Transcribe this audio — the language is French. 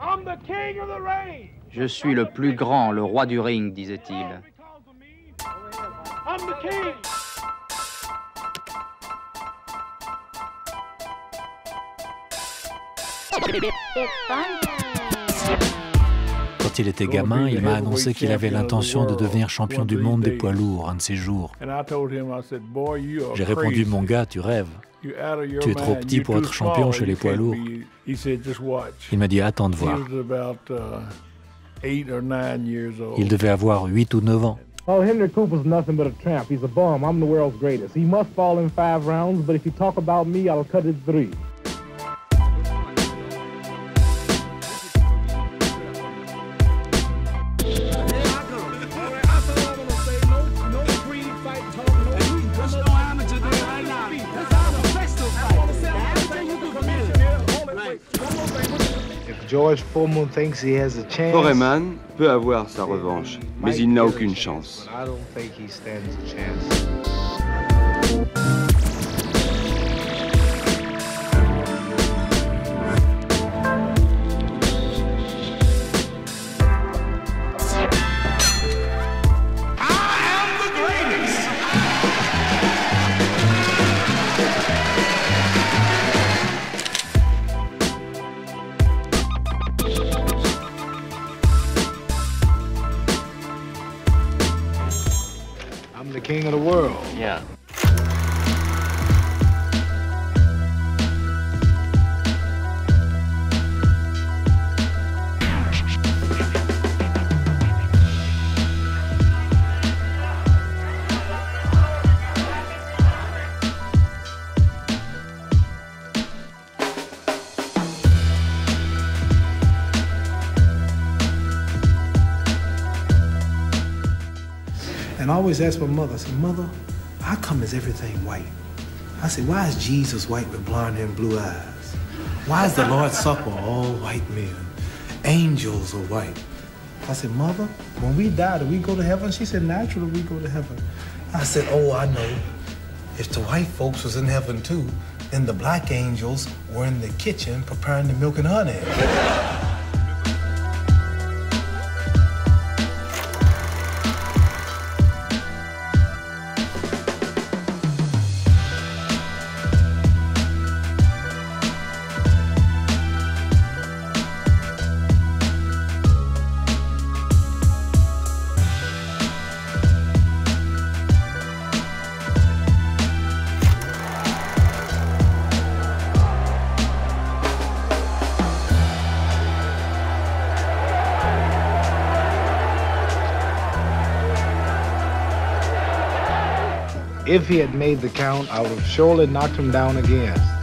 Je suis le plus grand, le roi du ring, disait-il. Quand il était gamin, il m'a annoncé qu'il avait l'intention de devenir champion du monde des poids lourds un de ces jours. J'ai répondu, mon gars, tu rêves. Tu es trop petit pour être champion chez les poids lourds. Il m'a dit, attends de voir. Il devait avoir 8 ou 9 ans. Oh, Henry Cooper's nothing but a tramp. He's a bum. I'm the world's greatest. He must fall in 5 rounds, but if you talk about me, I'll cut it 3. Foreman peut avoir sa revanche, mais il n'a aucune chance. I'm the king of the world. Yeah. And I always ask my mother, I said, Mother, how come is everything white? I said, why is Jesus white with blonde hair and blue eyes? Why is the Lord's Supper all white men? Angels are white. I said, Mother, when we die, do we go to heaven? She said, naturally we go to heaven. I said, oh, I know. If the white folks was in heaven too, then the black angels were in the kitchen preparing the milk and honey. If he had made the count, I would have surely knocked him down again.